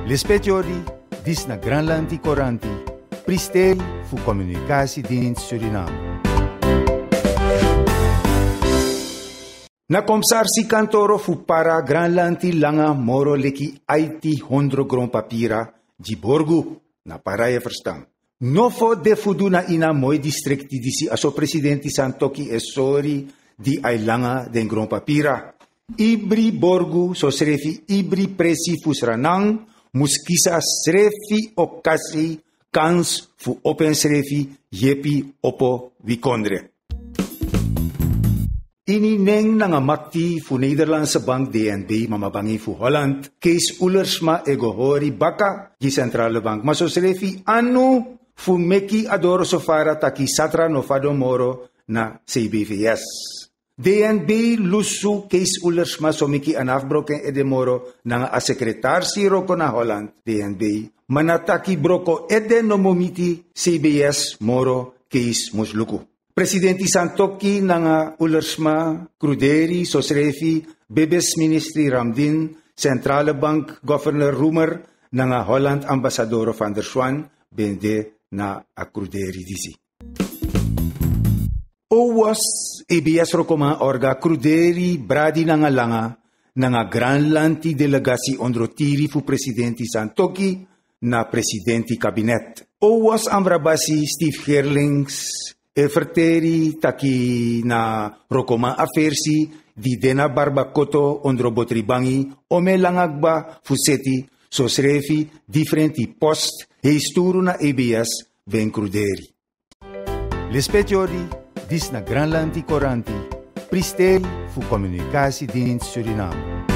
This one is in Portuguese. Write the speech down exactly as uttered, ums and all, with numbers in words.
Lispetiori, dis na Granlandi Coranti, pristeri fu Communicatiedienst Suriname. Na komsarsi kantoro fu para Granlandi langa moro leki aiti hondro gron papira di borgu na para e verstaan. Nofo de fudu na ina moi districti disi aso presidenti Santoki esori di ai langa den gron papira. Ibri borgu so srefi ibri presi fusranang muskisa srefi okasi kans fu open srefi yepi opo wikondre. Ini neng nanga makti fu Nederlandse bank D N B mamabangi fu Holland. Kees Ullersma ego hori baka di centrale bank. Maso srefi anu fu meki adoro sofara taki satra no fado moro na C B V S. D N B lusu Kees Ullersma somiki anafbroken edemoro nanga a sekretar si roko na Holland D N B. Manataki broko ede no momiti C B S moro Kees musluku. Presidenti Santoki nanga Ullersma Cruderi sosrefi Bebes Ministry Ramdin Centrale Bank Governor Roemer nanga Holland Ambassador van der Swan bende na a Cruderi disi. O was A B S rokoma orga Cruderi bradi nanga langa nanga Granlandi delegasi ondrotiri fu Presidenti Santoki na Presidenti Kabinet. O was ambrabasi Steve Gerlings e verteri taki na rokoma afersi di dena barbakoto ondro botribangi ome langagba fuseti so srefi differenti post e sturu na A B S ven Cruderi. Lispetiori, dis na Granlandi Coranti, pristeri fu Communicatiedienst Suriname.